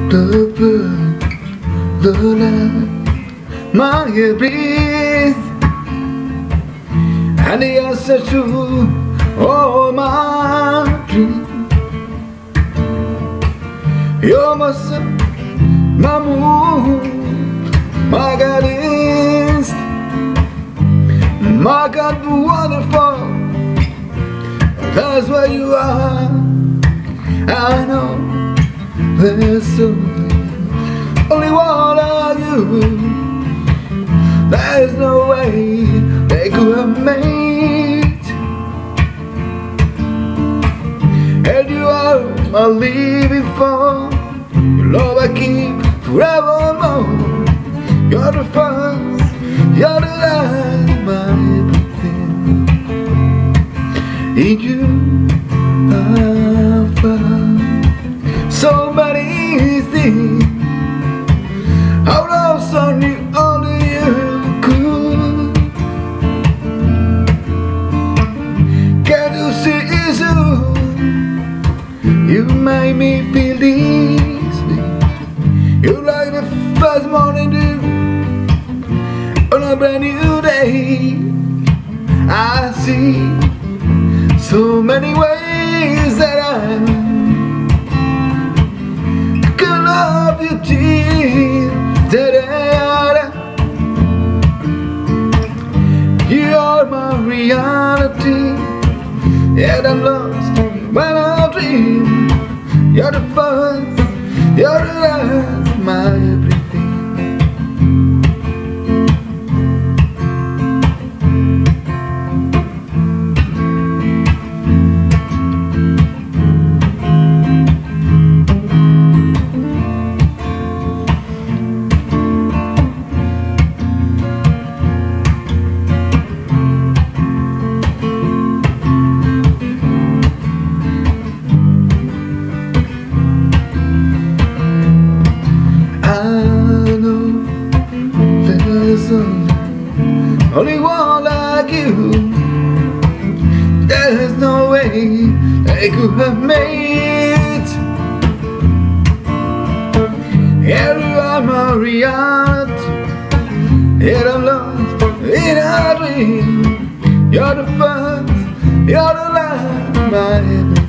the bird, the land, my breath, and the answer to all my dreams. You're my sun, my moon, my guidance, my God, wonderful. That's where you are. I know there's only one of you. There's no way they could have made. And you are my living for your love I keep forevermore. You're the first, you're the last, my everything. In you I found so many things. Out of something only you could. Can you see it's you made me feel easy. You like the first morning dew on a brand new day. I see so many ways that I can love you till today. You are my reality, yet I'm lost when I dream. You're the first, you're the last, my everything. Only one like you. There's no way they could have made. Here you are my reality, yet I'm lost in a dream. You're the first, you're the last, my everything.